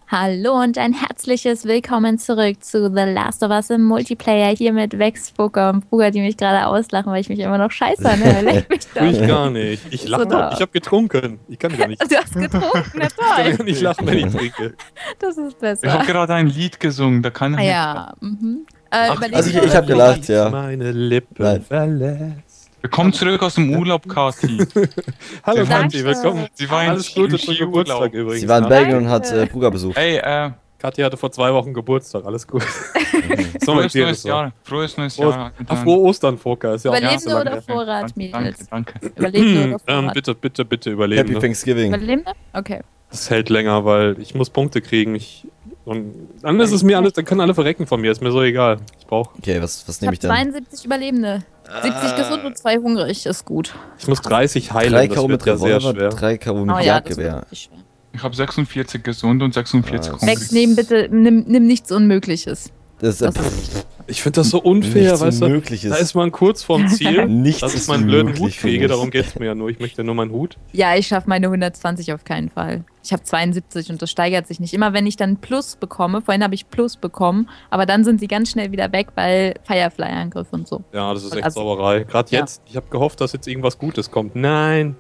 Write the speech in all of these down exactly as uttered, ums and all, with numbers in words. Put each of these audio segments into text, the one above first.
Hallo und ein herzliches Willkommen zurück zu The Last of Us im Multiplayer hier mit Vex, Fucker und Bruger, die mich gerade auslachen, weil ich mich immer noch scheiße anhöre. Leck mich doch. Ich gar nicht. Ich lache doch. Ich habe getrunken. Ich kann gar nicht. Du hast getrunken, na Ich kann toll. gar nicht lachen, wenn ich trinke. Das ist Ich besser. habe gerade ein Lied gesungen, da kann Ah, ich ja, mhm. Äh, Ach, überleg Also ich, mal. ich habe gelacht, ja. Meine Lippen Nein. verlässt. Willkommen zurück aus dem Urlaub, Kathi. Hallo Danke. Kathi, willkommen. Sie war in Alles Gute im zum Skiurlaub. Geburtstag übrigens. Sie war in ja. Belgien und hat äh, Bruger besucht. Hey, äh, Kathi hatte vor zwei Wochen Geburtstag, alles gut. so frohes erzähl neues es so. Jahr. Frohes neues Frohes, Jahr. Ach, frohe Ostern, Foka. Ist ja auch nicht so Überlebende lange oder her. Vorrat, Danke, danke, Mädels? danke. Überlebende oder ähm, Vorrat? bitte, bitte, bitte überleben. Happy Thanksgiving. Überlebende? Okay. Das hält länger, weil ich muss Punkte kriegen. Ich, und dann ist es mir alles, dann können alle verrecken von mir, ist mir so egal. Ich brauche. Okay, was, was Ich nehme habe ich denn? zweiundsiebzig Überlebende. siebzig gesund und zwei hungrig, ist gut. Ich muss dreißig heilen, drei das K O wird mit ja sehr Revolver, schwer. drei K O mit Oh ja, das wird Jagdgewehr. wirklich schwer. Ich habe sechsundvierzig gesund und sechsundvierzig Ah, hungrig. Vex, nehmen bitte, nimm, nimm nichts Unmögliches. Das ist äh, Das ist Ich finde das so unfair, nichts weißt du? Unmögliches. Da ist man kurz vorm Ziel, Nichts dass ich ist meinen blöden Hut unmöglich für kriege, mich. darum geht es mir ja nur. Ich möchte nur meinen Hut. Ja, ich schaffe meine hundertzwanzig auf keinen Fall. Ich habe zweiundsiebzig und das steigert sich nicht. Immer wenn ich dann Plus bekomme, vorhin habe ich Plus bekommen, aber dann sind sie ganz schnell wieder weg, weil Firefly-Angriff und so. Ja, das ist echt Also- Sauerei. Gerade Ja. jetzt, ich habe gehofft, dass jetzt irgendwas Gutes kommt. Nein.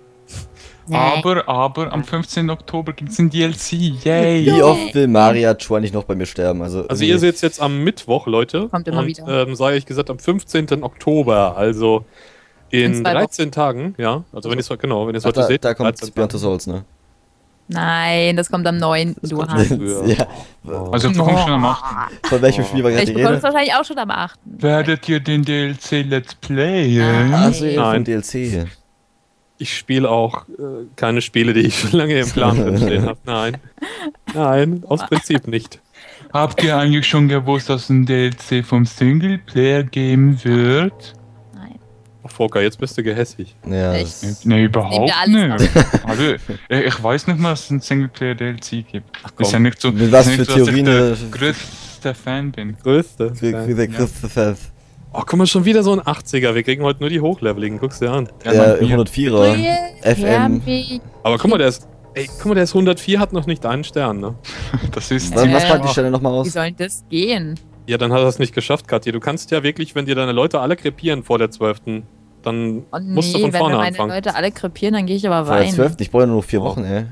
Aber, aber, am fünfzehnten Oktober gibt es ein D L C. Yay! Wie oft will Maria Chua nicht noch bei mir sterben? Also, Also ihr seht es jetzt am Mittwoch, Leute. Kommt immer und, wieder. Ähm, sei euch gesagt, am fünfzehnten Oktober, also in, In zwei dreizehn Tagen, ja. Also wenn ihr es genau, wenn ihr es Ach, heute da, seht, da kommt dreizehn Beyond the Tagen. Souls, ne? Nein, das kommt am neunten Das Du kommt hast. schon früher. ja. Also ich bekomme schon am achten. Von welchem Spiel war gerade Ich die bekomme es Rede? wahrscheinlich auch schon am achten Werdet ihr den D L C Let's Playen? Ah. Also eher Nein. vom D L C hier. Ich spiele auch äh, keine Spiele, die ich schon lange im Plan drin stehen habe. Nein. Nein, aus Prinzip nicht. Habt ihr eigentlich schon gewusst, dass ein D L C vom Singleplayer geben wird? Nein. Oh, Foka, jetzt bist du gehässig. Ja, Echt? das, Ne, Nehmen wir überhaupt alles nicht. Also, ich ich weiß nicht mal, dass es ein Singleplayer-D L C gibt. komm. Ist ja nicht so, Mit was ist nicht für so, dass ich Theorien, der äh, größte Fan bin. Größte. wie der Christopher. Oh, guck mal, schon wieder so ein achtziger. Wir kriegen heute nur die Hochleveligen. Guck's dir an. Ja, Der mein Bier. hundertvierer. F M. Aber guck mal, der ist. Ey, guck mal, der ist hundertvier, hat noch nicht einen Stern, ne? Das ist Was, was Äh, packt die Stelle nochmal Wie aus? soll das gehen? Ja, dann hat er es nicht geschafft, Katja. Du kannst ja wirklich, wenn dir deine Leute alle krepieren vor der zwölften, dann Oh nee, musst du von wenn vorne wir meine anfangen. Leute alle krepieren, dann gehe ich aber Vor der weinen. zwölften Ich brauche ja nur noch vier Oh. Wochen, ey.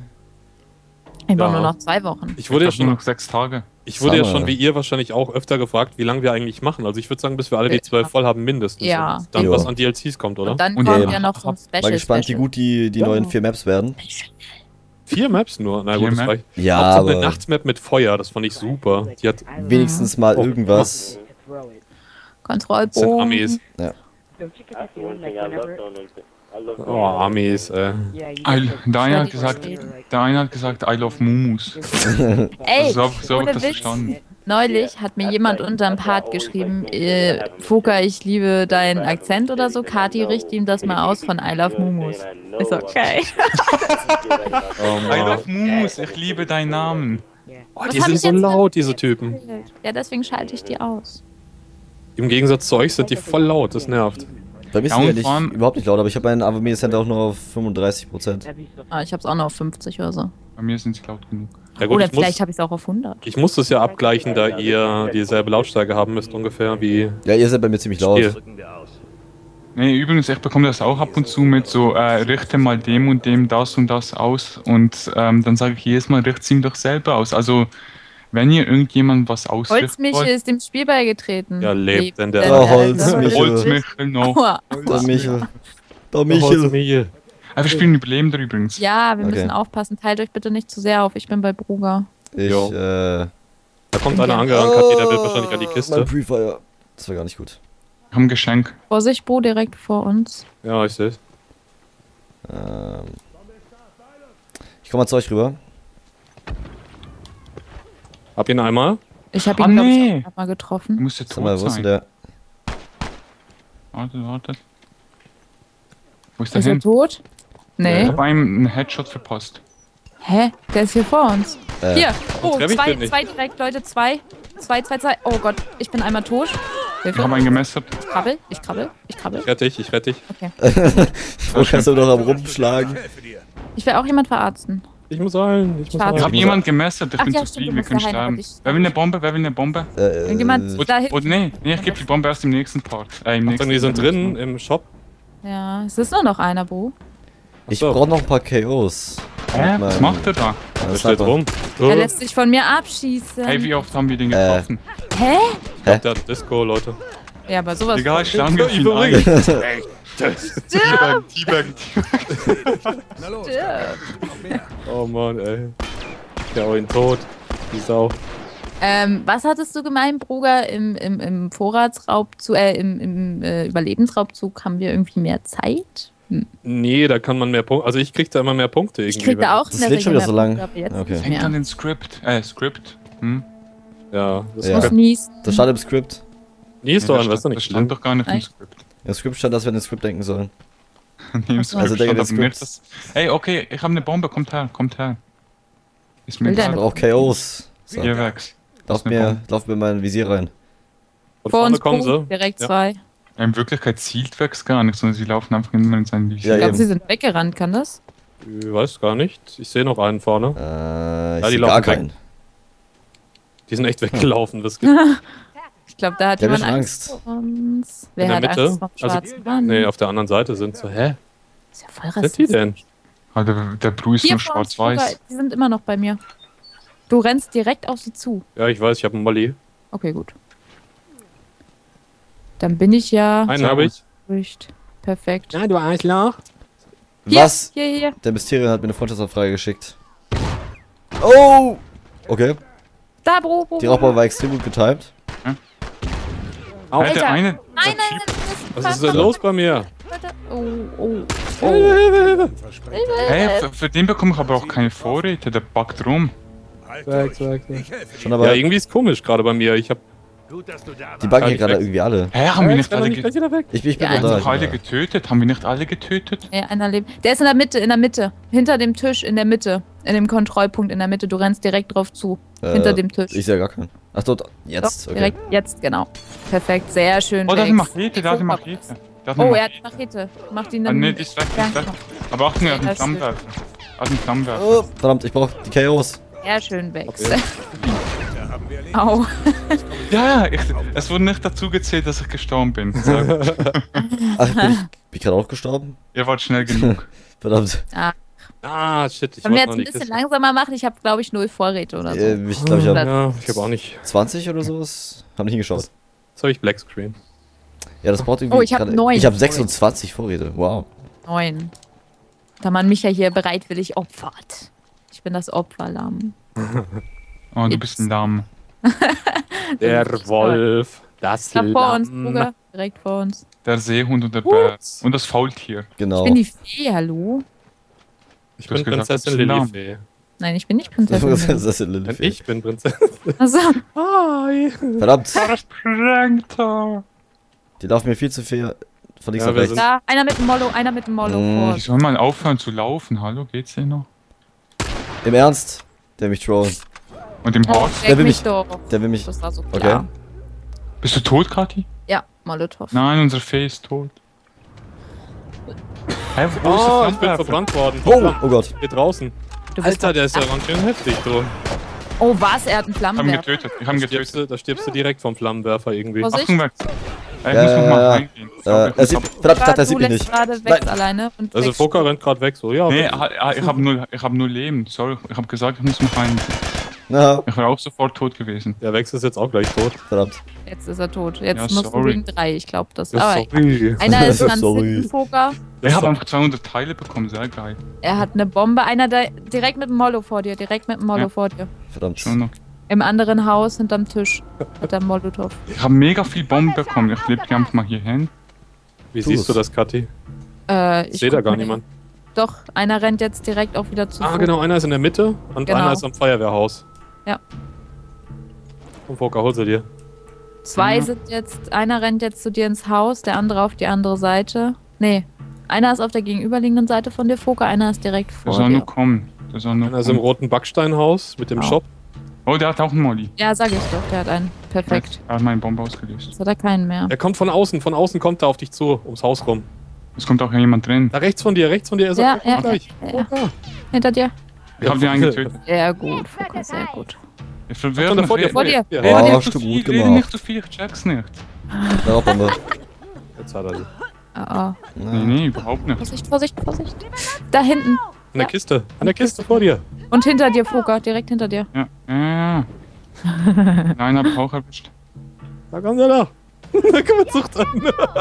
Ich brauche Ja. nur noch zwei Wochen. Ich wurde ja Ich hab nur schon, noch sechs Tage. ich wurde ja Summer. schon wie ihr wahrscheinlich auch öfter gefragt, wie lange wir eigentlich machen. Also ich würde sagen, bis wir alle die zwölf voll haben mindestens. Ja. Und dann Ja. was an D L Cs kommt, oder? Und dann Und kommt ja, ja noch so ein Special. Mal gespannt, wie Special. gut die, die Ja. neuen vier Maps werden. Vier Maps nur. Na Vier gut, das Maps? reicht. Ja, Hauptsache eine aber Nachtsmap mit Feuer, das fand ich super. Die hat wenigstens mal Oh. irgendwas. das sind Kontrollbogen. Armees. Ja. Oh, Armees, äh. I, der, eine hat die gesagt, verstehen. der eine hat gesagt, I love Mumus. Ey, so so hab ohne ich das Witz. verstanden. Neulich hat mir jemand unterm Part geschrieben, äh, Fuka, ich liebe deinen Akzent oder so. Kati, richte ihm das mal aus von I Love Mumus. Ist okay. Oh, I Mann. love Mumus, ich liebe deinen Namen. Oh, Was die hab sind ich so jetzt laut, diese Typen. Ja, deswegen schalte ich die aus. Im Gegensatz zu euch sind die voll laut, das nervt. Bei mir Ja, sind die und eigentlich vor allem- überhaupt nicht laut, aber ich habe meinen Armee Center auch nur auf fünfunddreißig Prozent. Ah, ich hab's auch noch auf fünfzig oder so. Bei mir sind sie laut genug. Ja, gut, Oder ich muss, vielleicht habe ich es auch auf hundert. ich muss das ja abgleichen, da ihr dieselbe Lautstärke haben müsst ungefähr wie Ja, ihr seid bei mir ziemlich laut. Spiel. Nee, übrigens, ich bekomme das auch ab und zu mit so, äh, richte mal dem und dem das und das aus. Und ähm, dann sage ich jedes Mal, richtet ihm doch selber aus. Also, wenn ihr irgendjemand was ausrichtet Holzmichel ist dem Spiel beigetreten. Ja, lebt denn der- Oh, Holzmichel. Holzmichel, no. Aua. Der Michel. Der Oh, Michel. Michel. Ah, wir spielen Überlebender übrigens. Ja, wir Okay. müssen aufpassen. Teilt euch bitte nicht zu sehr auf. Ich bin bei Bruger. Ich, Jo. äh. Da kommt einer angerannt, Kathi, der will wahrscheinlich an die Mein Kiste. Pre-Fire. Das war gar nicht gut. Wir haben ein Geschenk. Vorsicht, Bo, direkt vor uns. Ja, ich seh's. Ähm. Ich komme mal zu euch rüber. Hab ihn einmal. Ich habe Ah, ihn, glaub ich, nee. auch mal Du getroffen. musst jetzt Sag mal, tot wo ist denn sein. der? Warte, warte. Wo ist der Ist er hin? tot? Nee. Ich habe ihm einen Headshot verpasst. Hä? Der ist hier vor uns. Äh, Hier. Oh, treff ich zwei, den nicht. zwei direkt, Leute. Zwei. Zwei, zwei, zwei. Oh Gott, ich bin einmal tot. Ich Hilfe. habe einen gemessert. Ich krabbel, ich krabbel, ich krabbel. Ich rette dich, ich rette dich. Okay. Wo kannst du noch am rumschlagen? Ich will auch jemand verarzten. ich muss heilen, ich muss Schade. Ich heilen. habe jemanden gemessert, ich Ach bin ja, zu stimmt, viel, du wir musst können daheim, sterben. aber ich- Wer will eine Bombe? Wer will eine Bombe? Äh, Irgendjemand äh, da hinten. Oder nee, nee, ich gebe die Bombe erst im nächsten Part. Äh, im Achtung, nächsten die sind drin im Shop. Ja, es ist nur noch einer, Bro. ich Achso. brauche noch ein paar K Os. Hä? Was macht er da? Ja, Der steht Sniper. rum. Er Oh, lässt sich von mir abschießen. Hey, wie oft haben wir den Äh. getroffen? Hä? der hat Disco, Leute. Ja, aber sowas. Egal, schlagen Ja, wir ihn ein. übrigens. Teabag, Teabag. Oh Mann, ey. Ja, auch ihn tot. Die Sau. Ähm, was hattest du gemeint, Bruder? Im, im, im Vorratsraubzug, äh, im, im äh, Überlebensraubzug haben wir irgendwie mehr Zeit? Hm. Nee, da kann man mehr Punkte. Also ich krieg da immer mehr Punkte irgendwie. Ich krieg da auch Das in der lädt schon Regel wieder so mehr lang. Punkte, aber jetzt Okay. nicht Hängt mehr. an den Script. Äh, Script. Hm? Ja, das Ja. Muss ist niesen. Das stand im Skript. Nie ist doch an, das weißt du stand- nicht das schlimm. stand doch gar nicht im Nein. Script. Im Skript stand, dass wir an den Skript denken sollen. Nee, im Also Script denke, stand das aber mir Script- das. Hey, okay, ich habe eine Bombe, kommt her, kommt her. Ist mir Will Ich deine- egal. brauche K Os. So. Hier wächst. Lauf eine mir, Bombe. lauf mir mein Visier rein. Von Vor vorne uns kommen Bro, sie. direkt Ja. zwei. In Wirklichkeit zielt Vex gar nicht, sondern sie laufen einfach immer in seinen Ja, Ich Visier. glaube, eben. sie sind weggerannt, kann das? Ich weiß gar nicht. Ich sehe noch einen vorne. Äh, ich Ja, die seh gar laufen weg. keinen. Die sind echt weggelaufen. Das gibt Ich glaube, da hat Der hat jemand schon Angst Angst. vor uns. Wer in der hat Mitte. Angst vom Also, schwarzen Mann? nee, auf der anderen Seite sind so, hä? Ist ja voll Was sind rassistisch. die denn? Ah, der, der Bru ist Hier nur vor uns, schwarz-weiß. Bruder, die sind immer noch bei mir. Du rennst direkt auf sie zu. Ja, ich weiß, ich habe einen Molly. Okay, gut. Dann bin ich ja Einen habe ich. durch. Perfekt. Ja, du Arschloch. Hier, Was? Hier, hier. Der Mysterium hat mir eine Freundschaftsanfrage geschickt. Oh! Okay. Da, Bro, Bro. Die Bro. Rauchbau war extrem gut getimed. Au. Hey, der Alter. eine. Nein, nein, nein. das Was ist denn los bei mir? Oh, oh. Hilfe, Hilfe, Hilfe. Hey, für, für den bekomme ich aber auch keine Vorräte, der backt rum. Weg, weg, weg. Schon Ja, aber, irgendwie ist komisch gerade bei mir. Ich hab. die backen hier Kann gerade ich irgendwie alle. Hä, haben wir Äh, nicht kann doch alle, nicht ge gleich wieder weg. Ich, ich bin Ja, noch da. noch Ich bin alle da. getötet? Haben wir nicht alle getötet? Ja, einer lebt. Der ist in der Mitte, in der Mitte. Hinter dem Tisch, in der Mitte. In dem Kontrollpunkt in der Mitte. Du rennst direkt drauf zu. Äh, Hinter dem Tisch. Ich sehe gar keinen. Ach dort, jetzt. Doch, Okay. direkt jetzt, genau. Perfekt, sehr schön. Oh, der hat eine Vex. Machete, der hat eine Machete. Der hat eine Oh, er hat Machete. eine Machete. Macht ihn Ah, dann. nee, die ist weg, die ist weg. Danke. Aber Achtung, er hat einen Sehr schön. Flammenwerfer. Er hat einen Flammenwerfer. Oh, verdammt, ich brauche die K Os. Sehr schön, Vex. Okay. Au. Ja, ich, es wurde nicht dazu gezählt, dass ich gestorben bin. Sehr gut. Ach, bin ich, bin ich gerade auch gestorben? Ihr wart schnell genug. Verdammt. Ah, shit. Ich Können wir wollte jetzt noch ein nicht bisschen wissen. langsamer machen? Ich habe, glaube ich, null Vorräte oder so. Äh, ich glaube, ich habe Ja, ich habe auch nicht. zwanzig oder sowas. Hab nicht hingeschaut. Jetzt habe ich Black Screen. Ja, das braucht irgendwie. Oh, ich hab gerade- neun Ich habe Vorräte. sechsundzwanzig Vorräte. Wow. Neun. Da man mich ja hier bereitwillig opfert. Ich bin das Opferlamm. Oh, du bist ein Lamm. Der Das ist Wolf. Das Da vor uns, Lamm. Bruder. Direkt vor uns. Der Seehund und der Bär. Und das Faultier. Ich Genau. bin die Fee, hallo? Ich Du hast bin gesagt, Prinzessin du bist ein Lamm. Lilifee. Nein, ich bin nicht Das Prinzessin. ist Und Lilifee. ich bin Prinzessin. Also, Hi. Verdammt, Sprengter. die laufen mir viel zu viel von links Ja, nach wir rechts. sind- da, einer mit dem Mollo, einer mit dem Mollo Mm. vor. Die sollen mal aufhören zu laufen. Hallo, geht's dir noch? Im Ernst? Der will mich trollen. Und im Oh, Haus? leck Der will mich mich- doch. Der will mich. Das war so Okay. klar. Bist du tot, Kathi? Ja, Molotow. Nein, unsere Fee ist tot. Hä, wo Oh, ist ich der bin Flammenwerfer? verbrannt worden. Oh, oh Gott. Hier draußen. Du bist Alter, der ist ja doch- ganz schön heftig, du. Oh, was? Er hat einen Ich hab ihn Flammenwerfer. getötet. Ich hab Da ihn stirbst, getötet. du, da stirbst du direkt vom Flammenwerfer irgendwie. Vorsicht. Achtung, weg. Ey, ich Ja, muss noch ja, mal ja. reingehen. Ich Äh, glaub, ich er sieht, hab- verdammt, ich dachte, er Du sieht mich lässt nicht. gerade Vex Nein. alleine. Und Also Vex Foka rennt gerade weg, so, ja. Nee, bitte. ah, ah, ich hab nur, ich hab nur Leben. Sorry, ich hab gesagt, ich muss mich rein. Na, Ich wäre auch sofort tot gewesen. Der Wex ist jetzt auch gleich tot. verdammt. Jetzt ist er tot. Jetzt Ja, musst du sorry. gegen drei. Ich glaube das. Ja, Aber sorry. einer ist ganz Sorry. hinten, Foka. Ich habe einfach zweihundert Teile bekommen, sehr geil. Er hat eine Bombe. Einer da direkt mit dem Mollo vor dir. Direkt mit dem Mollo Ja. vor dir. Verdammt. Schon noch. Im anderen Haus hinterm Tisch hat er Molotow. Ich habe mega viel Bomben bekommen. Ich leg die einfach mal hier hin. Wie Tu siehst es. du das, Kathi? Äh, Ich sehe da guck gar mal. niemand. Doch, einer rennt jetzt direkt auch wieder zu. Ah, Foka. genau, einer ist in der Mitte und Genau. einer ist am Feuerwehrhaus. Ja. Und Foka, hol sie dir. Zwei Mhm. sind jetzt, einer rennt jetzt zu dir ins Haus, der andere auf die andere Seite. Nee, einer ist auf der gegenüberliegenden Seite von dir, Foka, einer ist direkt Der vor soll dir. nur kommen. Der soll nur Einer ist im kommen. roten Backsteinhaus mit dem Genau. Shop. Oh, der hat auch einen Molly. Ja, sag ich doch, der hat einen. Perfekt. Er hat meine Bombe ausgelöst. Jetzt hat er keinen mehr. Er kommt von außen, von außen kommt er auf dich zu, ums Haus rum. Es kommt auch jemand drin. Da rechts von dir, rechts von dir ist Ja, er. ja, gleich. ja, ja. Foka. Hinter dir. Ich hab den einen getötet. Sehr gut, Fuka, sehr gut. Ich verwirre mich. Vor dir, Vor dir. Ja. Rede Oh, nicht hast zu du viel, gut rede gemacht. nicht zu viel, ich check's nicht. Da auch Bombe. Jetzt hat er sie. Oh, oh. Nee, nee, überhaupt nicht. Vorsicht, Vorsicht, Vorsicht. Da hinten. An der Ja. Kiste. An der Kiste vor dir. Und hinter dir, Fuka, direkt hinter dir. Ja, ja, ja. Nein, hab ich auch erwischt. Da kommt er doch. Da kommt sucht an.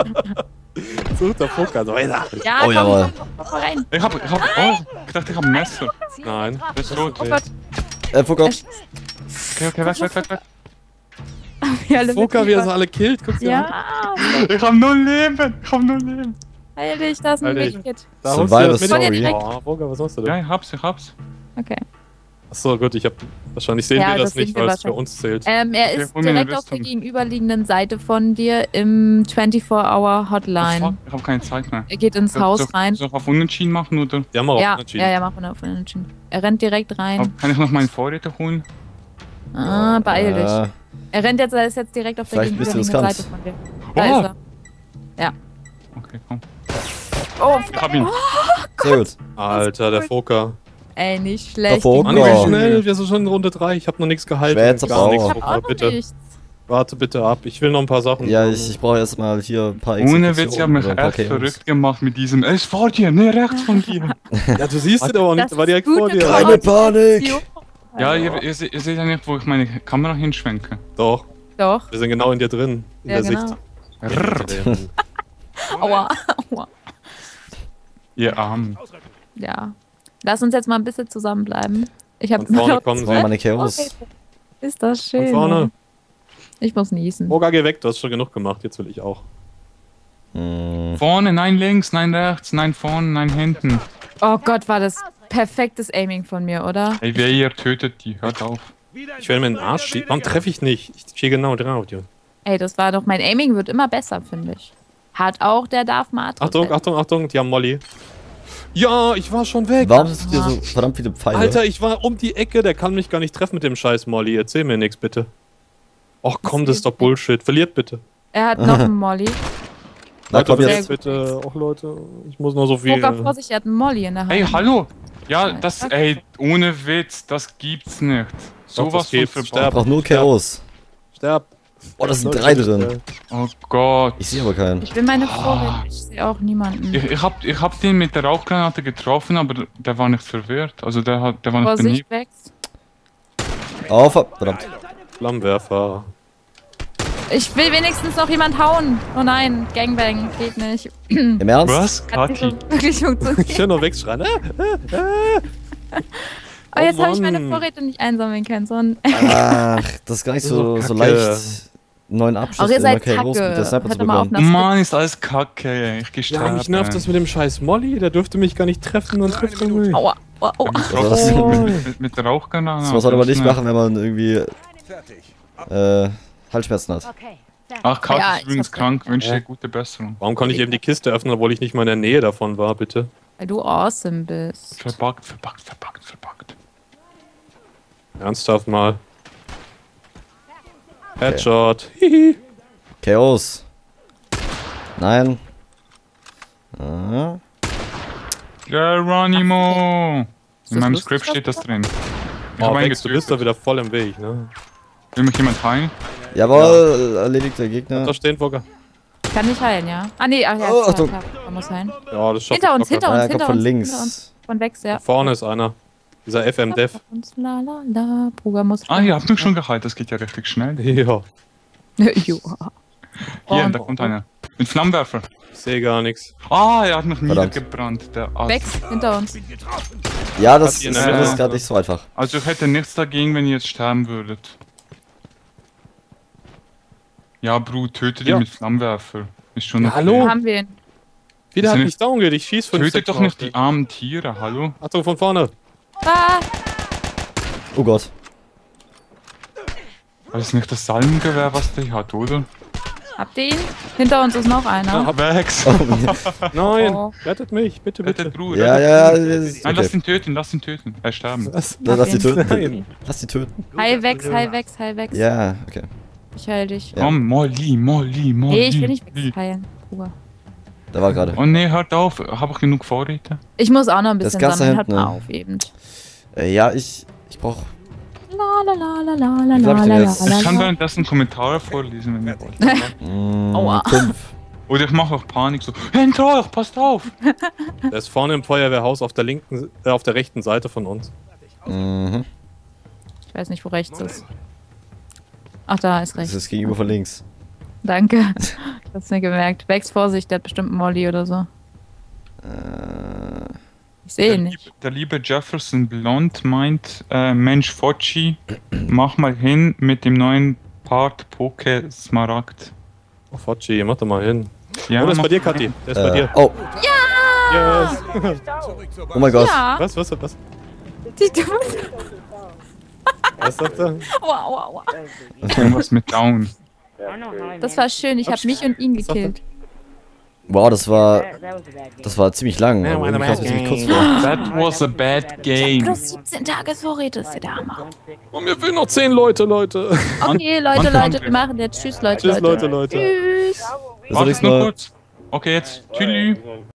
Sucht der Poker. So, weiter. Ja, Oh, komm, jawohl. komm, komm, komm rein. Ich hab, ich hab, oh, ich dachte, ich hab ein Messer. Nein. Das ist tot. Oh Gott. Äh, Fucker. Okay, okay, weg, weg, weg, weg. Wir alle Poker, mit wie er Fieber. sie alle killt. Guck dir an. Ja, Ich hab null Leben, ich hab null Leben. heil dich, das ist ein Alter, ich- Medkit. Da Survival holst du das mit. Story. Oh, Poker, was machst du Ja, da? ich hab's, ich hab's. Okay. Achso, gut, ich hab. Wahrscheinlich sehen Ja, wir das, das sehen nicht, wir weil es für wahrscheinlich. uns zählt. Ähm, er Okay, ist hol mir eine direkt auf der Rüstung. gegenüberliegenden Seite von dir im vierundzwanzig Hour Oh, Hotline. fuck, ich hab keine Zeit mehr. Er geht ins Soll- Haus soll- rein. Soll ich auf Unentschieden machen oder? Die haben wir auch Ja, entschieden. ja, ja, mach auf unentschieden. Er rennt direkt rein. Kann ich noch meine Vorräte holen? Ah, beeil dich. Äh, Er rennt jetzt, er ist jetzt direkt auf der Vielleicht ein bisschen gegenüberliegenden riskant. Seite von dir. Da Oh. ist er. Okay, komm. Oh, Ich hab ihn. sehr gut. Alter, der Poker. ey, nicht schlecht. Davor, Mann, Oh. wie schnell. Wir sind schon in Runde drei. Ich hab noch nichts gehalten. Schwätzer Gar nichts, Bauer. Ich hab Poker. auch noch Bitte. nichts. Warte bitte ab. Ich will noch ein paar Sachen. Ja, ich, ich brauche erstmal hier ein paar Ohne Witz, ich hab mich oder ein paar echt K Os. verrückt gemacht mit diesem. Er ist vor dir, nee, rechts von dir. Ja, du siehst ihn aber auch nicht. Das Der war ist direkt gute vor dir. Koordination. Keine Panik! Ja, ihr, ihr, se- ihr seht ja nicht, wo ich meine Kamera hinschwenke. Doch, Doch. wir sind genau in dir drin. In Ja, der genau. Sicht. Aua, aua. Ihr Armen. Ja. Lass uns jetzt mal ein bisschen zusammenbleiben. Ich habe Von vorne noch kommen Das sie. waren meine Chaos. Okay. Ist das schön. Von vorne. Ich muss niesen. Poker, geh weg. Du hast schon genug gemacht. Jetzt will ich auch. Hm. Vorne, nein links, nein rechts, nein vorne, nein hinten. Oh Gott, war das perfektes Aiming von mir, oder? Ey, wer ihr tötet die, hört auf. Ich werde mir in den Arsch schießen. Warum treffe ich nicht? Ich stehe genau drauf, Junge. Ey, das war doch, mein Aiming wird immer besser, finde ich. Hat auch der Darth Matrix. Achtung, Achtung, Achtung. Die haben Molly. Ja, ich war schon weg. Warum sind hier so verdammt viele Pfeile? Alter, ich war um die Ecke. Der kann mich gar nicht treffen mit dem scheiß Molly. Erzähl mir nichts, bitte. Och komm, das ist doch Bullshit. Verliert bitte. Er hat noch einen Molly. Na Leute, komm verliert jetzt. bitte. Och Leute, ich muss noch so viel. Poker, Vorsicht, er hat einen Molly in der Hand. Ey, hallo! Ja, das, ey, ohne Witz, das gibt's nicht. Sowas von gibt's. Ich verbaut. brauch nur Chaos. Sterb. Oh, da sind Leute, drei bitte. drin. Oh Gott. Ich sehe aber keinen. Ich will meine Vorräte, ich sehe auch niemanden. Ich, ich, hab, ich hab den mit der Rauchgranate getroffen, aber der war nicht verwirrt. Also der, hat, der war nicht Vorsicht, daneben. wächst. Oh, verdammt. Flammenwerfer. Ich will wenigstens noch jemand hauen. Oh nein, Gangbang, geht nicht. Im Ernst? Was, Hat nicht Kathi? so wirklich funktioniert. Ich höre noch wegschreien. Äh, Aber jetzt Oh habe ich meine Mann. Vorräte nicht einsammeln können. So ein Ach, das ist gar nicht so, So so kacke. leicht, neuen Abschluss Auch ihr in der seid Chaos mit der kacke. Sniper zu Hört doch mal auf bekommen. nach Mann, ist alles kacke. Ich geh ja, sterben. mich nervt das mit dem scheiß Molly. Der dürfte mich gar nicht treffen. Dann trifft er mich. Aua, aua, aua. Was? mit, mit, mit, mit der Rauchgranate. Das muss man aber nicht ne? machen, wenn man irgendwie äh, Halsschmerzen hat. Okay. Ach, Kathi Ja, ist ich übrigens hab's krank. Wünsche Ja. dir gute Besserung. Warum konnte ich eben die Kiste öffnen, obwohl ich nicht mal in der Nähe davon war, bitte? Weil du awesome bist. Verbuggt, verbuggt, verbuggt, verbuggt. Ernsthaft mal. Headshot. Hihi. Chaos. Nein. Ah. Geronimo! das In meinem lustig, Skript steht das was drin. Ich Oh, hab einen Wex, du bist da getötet. wieder voll im Weg, ne? Will mich jemand heilen? Jawohl, erledigter Gegner. Da stehen, Volker. Kann nicht heilen, ja? Ah, nee, ach ja, Oh, klar, Achtung. klar, man muss heilen. Ja, das schafft Hinter uns, hinter Ah, uns, er kommt hinter von uns. links. Hinter uns. Von Wex, ja. Vorne ist einer. Dieser F M Dev. Uns, la, la, la. Bruder muss. Ah, ihr habt mich schon geheilt, das geht ja richtig schnell. Ja, Jo. Hier, Oh. da kommt einer. Mit Flammenwerfer. ich sehe gar nichts. Ah, er hat mich Verdammt. niedergebrannt, der Arzt. Wex, hinter uns. Ja, das Hat die ist, in der das ist Mitte. gerade nicht so einfach. Also ich hätte nichts dagegen, wenn ihr jetzt sterben würdet. Ja, Bru, tötet Ja. ihn mit Flammenwerfer. Ist schon Ja, okay. hallo? Wo haben wir ihn? Wieder Ist hat ja mich down geht. Ich schieß fünf, Tötet sechs doch Mal nicht auf die armen Tiere, hallo? Achtung, von vorne. Ah, Oh Gott. Das ist nicht das Salmengewehr, was der hat, oder? habt ihr ihn? Hinter uns ist noch einer. Ja, Wex! Nein, Oh. rettet mich, bitte, bitte. Rettet Bru, Ja, rettet ja, Bru. das ist Nein, lass okay. ihn töten, lass ihn töten. Er sterben. Was? Lass lass die töten. Nein. Lass die töten. Hi Wex, hi Wex, hi Wex. Ja, okay. Ich heil dich. Ja. Komm, Molly, Molly, Molly. Nee, ich will nicht Wex heilen. Bruder. Da war gerade. Oh nee, hört auf. Hab ich genug Vorräte? Ich muss auch noch ein Das bisschen Ganze sammeln. Hört hinten, mal ne? auf eben. Äh, ja, ich. Ich brauch. La la la la la la Wie viel hab ich la denn la jetzt? la Ich kann la. währenddessen Kommentare vorlesen, wenn ihr wollt. Mm, Aua. fünf. Oder ich mache auch Panik so, hinter euch, passt auf! Der ist vorne im Feuerwehrhaus auf der linken, äh, auf der rechten Seite von uns. Mhm. Ich weiß nicht, wo rechts ist. Ach, da ist Das rechts. ist gegenüber von links. Danke. Ich hab's mir gemerkt. Wex, Vorsicht, der hat bestimmt einen Molly oder so. Äh, Ich sehe Der, ihn nicht. liebe, der liebe Jefferson Blond meint, äh, Mensch Focci, mach mal hin mit dem neuen Part Poke Smaragd. Oh, Focci, mach doch mal hin. Ja, oh, der ist mach- bei dir, Kathi. Der ist bei äh, dir. oh, Yes. oh mein Gott. Ja. Was, was, was? Die Dude. Was sagt er? Aua, aua, aua. Irgendwas mit Down. Das war schön. Ich habe mich und ihn gekillt. Wow, das war. Das war ziemlich lang. Aber irgendwie kam es mir ziemlich kurz vor. That was a bad game. Plus siebzehn Tagesvorräte ist der Hammer. Oh, mir fehlen noch zehn Leute, Leute. Okay, Leute, Mann, Leute, Mann. wir machen jetzt. Tschüss, Leute, Tschüss, Leute, Leute. Tschüss. Bis zum Warte nächsten nur Mal. kurz. Okay, jetzt. Tschüss.